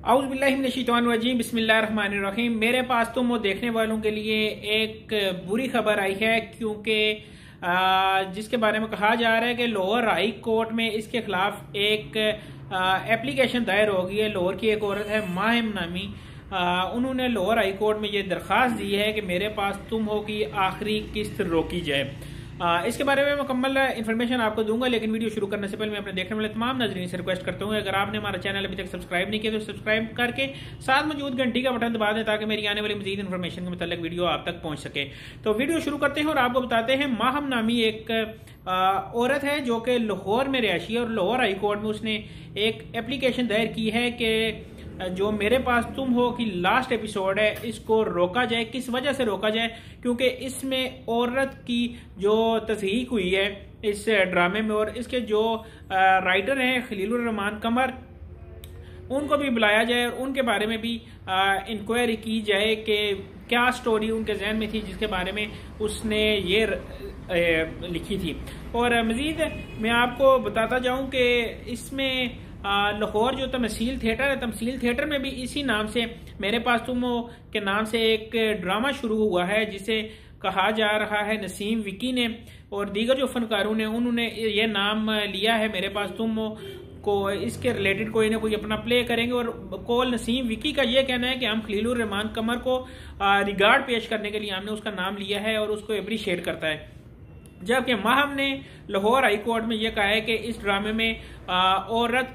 औज़ुबिल्लाहिमिनश्शैतानिर्रजीम बिस्मिल्लाहिर्रहमानिर्रहीम। मेरे पास तुम वो देखने वालों के लिए एक बुरी खबर आई है, क्योंकि जिसके बारे में कहा जा रहा है कि लोअर हाई कोर्ट में इसके खिलाफ एक एप्लीकेशन दायर हो गई है। लोअर की एक औरत है माहिम नामी, उन्होंने लोअर हाई कोर्ट में ये दरख्वास्त दी है कि मेरे पास तुम हो की आखिरी किस्त रोकी जाए। इसके बारे में मुकम्मल इन्फॉर्मेशन आपको दूंगा, लेकिन वीडियो शुरू करने से पहले मैं अपने देखने वाले तमाम नाज़रीन से रिक्वेस्ट करता हूँ, अगर आपने हमारा चैनल अभी तक सब्सक्राइब नहीं किया तो सब्सक्राइब करके साथ मौजूद घंटी का बटन दबा दें ताकि मेरी आने वाली मजीद इन्फॉर्मेशन के मतलब वीडियो आप तक पहुंच सके। तो वीडियो शुरू करते हैं और आपको बताते हैं माहम नामी एक औरत है जो कि लाहौर में रहायशी है और लाहौर हाई कोर्ट में उसने एक एप्लीकेशन दायर की है कि जो मेरे पास तुम हो कि लास्ट एपिसोड है इसको रोका जाए। किस वजह से रोका जाए? क्योंकि इसमें औरत की जो तस्दीक हुई है इस ड्रामे में, और इसके जो राइटर हैं खलीलुर रहमान कमर, उनको भी बुलाया जाए और उनके बारे में भी इंक्वायरी की जाए कि क्या स्टोरी उनके जहन में थी जिसके बारे में उसने ये लिखी थी। और मजीद मैं आपको बताता जाऊं कि इसमें लाहौर जो तमसील थिएटर है, तमसील थिएटर में भी इसी नाम से मेरे पास तुम हो के नाम से एक ड्रामा शुरू हुआ है जिसे कहा जा रहा है नसीम विकी ने और दीगर जो फनकारों ने उन्होंने ये नाम लिया है मेरे पास तुम हो को इसके रिलेटेड कोई ना कोई अपना प्ले करेंगे। और कॉल नसीम विकी का ये कहना है कि हम खलीलुर रहमान कमर को रिगार्ड पेश करने के लिए हमने उसका नाम लिया है और उसको एप्रिशिएट करता है, जबकि माहम ने लाहौर हाई कोर्ट में यह कहा है कि इस ड्रामे में औरत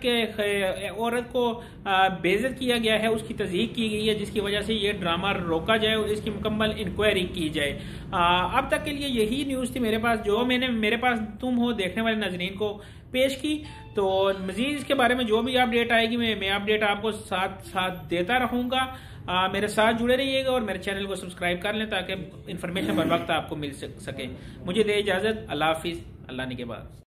को बेइज्जत किया गया है, उसकी तस्दीक की गई है, जिसकी वजह से ये ड्रामा रोका जाए और इसकी मुकम्मल इंक्वायरी की जाए। अब तक के लिए यही न्यूज़ थी मेरे पास जो मैंने मेरे पास तुम हो देखने वाले नाजरीन को पेश की। तो मजीद इसके बारे में जो भी अपडेट आएगी मैं अपडेट आपको साथ साथ देता रहूंगा। मेरे साथ जुड़े रहिएगा और मेरे चैनल को सब्सक्राइब कर लें ताकि इन्फॉर्मेशन बर वक्त आपको मिल सके। मुझे दे इजाजत। अल्लाह हाफिज। अल्लाह ने के बाद।